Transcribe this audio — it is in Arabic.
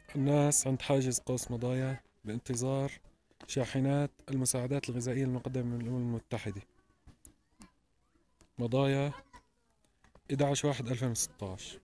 الناس عند حاجز قوس مضايا بانتظار شاحنات المساعدات الغذائية المقدمة من الأمم المتحدة. مضايا 11/1/2016.